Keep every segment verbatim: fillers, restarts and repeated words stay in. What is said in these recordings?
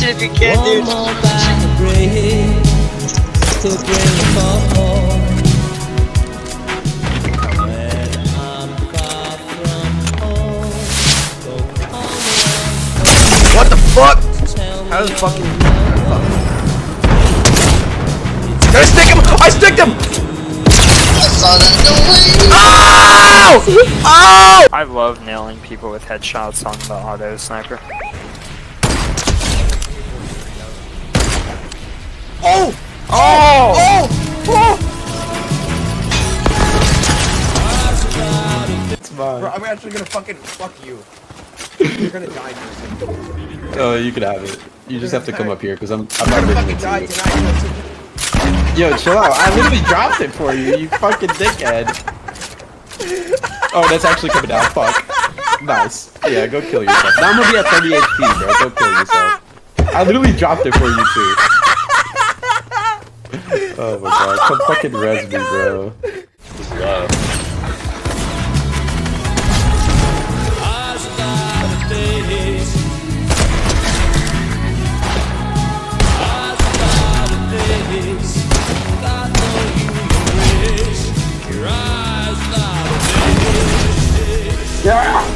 if you can, dude. What the fuck? How the fucking... Did I stick him? I sticked him! Oh! Oh! I love nailing people with headshots on the auto sniper. Oh! Oh! Oh! Oh! It's mine. Bro, I'm actually gonna fucking fuck you. You're gonna die first. Oh, you can have it. You just have to come up here because I'm I'm not bringing it to die you. tonight. Yo, chill out. I literally dropped it for you, you fucking dickhead. Oh, that's actually coming down. Fuck. Nice. Yeah, go kill yourself. Now I'm gonna be at thirty H P, bro. Go kill yourself. I literally dropped it for you too. Oh my god. Come fucking res me, bro. Just love. Yeah.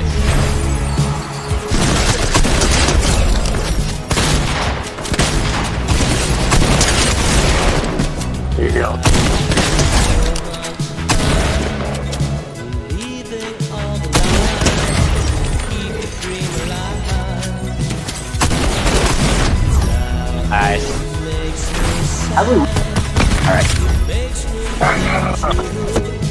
Here you go. Nice. I would. Alright.